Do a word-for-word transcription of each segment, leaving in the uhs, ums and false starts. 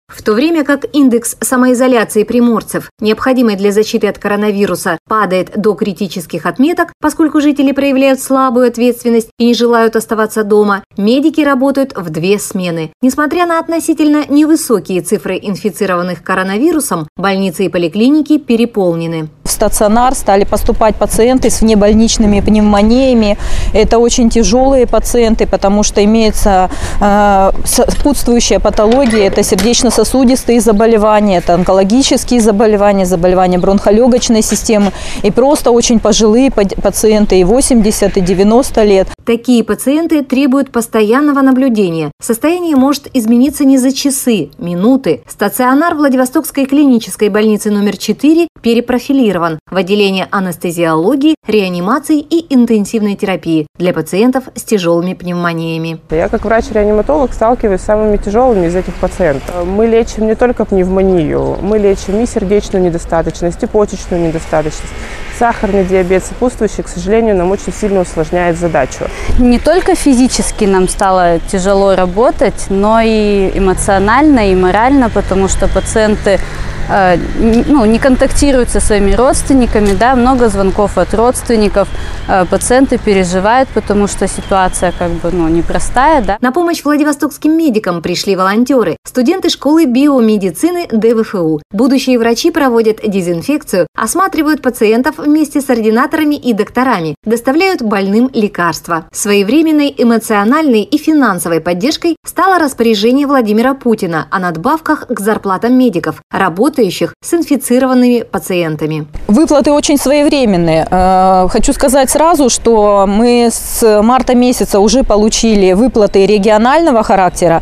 В то время как индекс самоизоляции приморцев, необходимый для защиты от коронавируса, падает до критических отметок, поскольку жители проявляют слабую ответственность и не желают оставаться дома, медики работают в две смены. Несмотря на относительно невысокие цифры инфицированных коронавирусом, больницы и поликлиники переполнены. В стационар стали поступать пациенты с внебольничными пневмониями. Это очень тяжелые пациенты, потому что имеется э, сопутствующая патология. Это сердечно-сосудистые заболевания, это онкологические заболевания, заболевания бронхолегочной системы и просто очень пожилые пациенты и восемьдесят, и девяносто лет. Такие пациенты требуют постоянного наблюдения. Состояние может измениться не за часы, минуты. Стационар Владивостокской клинической больницы номер четыре перепрофилирован в отделение анестезиологии, реанимации и интенсивной терапии для пациентов с тяжелыми пневмониями. Я как врач-реаниматолог сталкиваюсь с самыми тяжелыми из этих пациентов. Мы лечим не только пневмонию, мы лечим и сердечную недостаточность, и почечную недостаточность. Сахарный диабет сопутствующий, к сожалению, нам очень сильно усложняет задачу. Не только физически нам стало тяжело работать, но и эмоционально, и морально, потому что пациенты э, ну, не контактируют со своими родственниками, да, много звонков от родственников, э, пациенты переживают, потому что ситуация как бы ну, непростая. Да. На помощь владивостокским медикам пришли волонтеры, студенты школы биомедицины дэ вэ эф у. Будущие врачи проводят дезинфекцию, осматривают пациентов вместе с ординаторами и докторами, доставляют больным лекарства. Своевременной эмоциональной и финансовой поддержкой стало распоряжение Владимира Путина о надбавках к зарплатам медиков, работающих с инфицированными пациентами. Выплаты очень своевременные. Хочу сказать сразу, что мы с марта месяца уже получили выплаты регионального характера.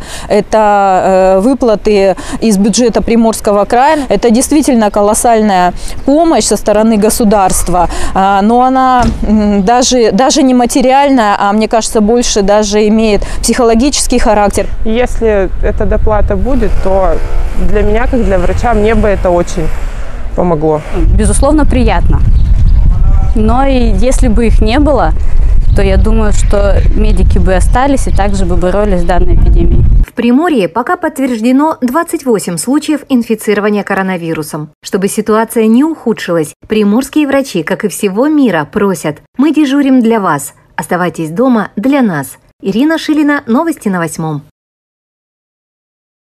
Это выплаты из бюджета Приморского края. Это действительно колоссальная помощь со стороны государства, но она даже, даже не материальная, а мне кажется, больше даже имеет психологический характер. Если эта доплата будет, то для меня, как для врача, мне бы это очень помогло. Безусловно, приятно. Но и если бы их не было, то я думаю, что медики бы остались и также бы боролись с данной эпидемией. В Приморье пока подтверждено двадцать восемь случаев инфицирования коронавирусом. Чтобы ситуация не ухудшилась, приморские врачи, как и всего мира, просят: мы дежурим для вас. Оставайтесь дома для нас. Ирина Шилина, новости на восьмом.